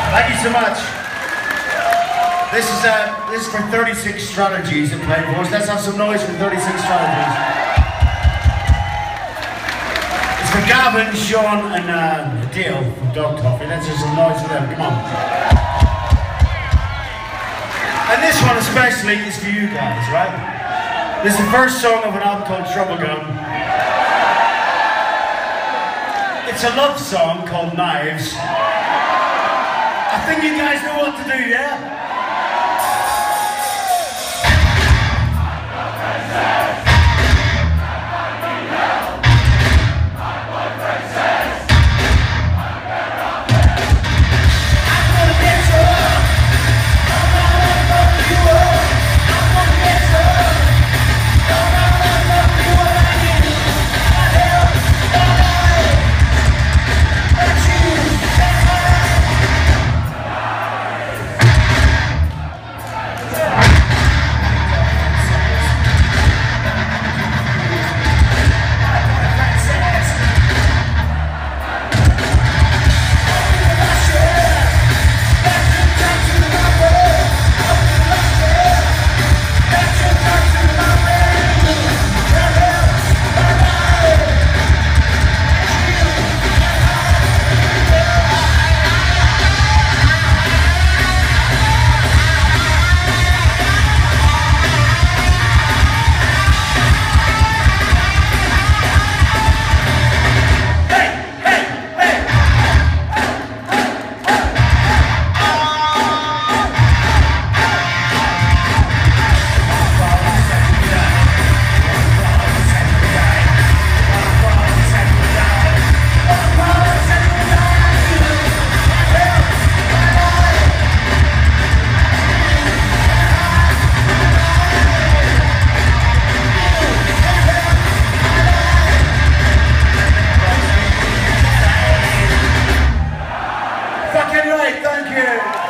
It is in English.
Thank you so much. This is for 36 Strategies in Plain Voice. Let's have some noise for 36 Strategies. It's for Gavin, Sean, and Dale from Dog Toffee. Let's have some noise for them. Come on. And this one especially is for you guys, right? This is the first song of an album called Trouble Gun. It's a love song called Knives. I think you guys know what to do, yeah? Fucking right, thank you.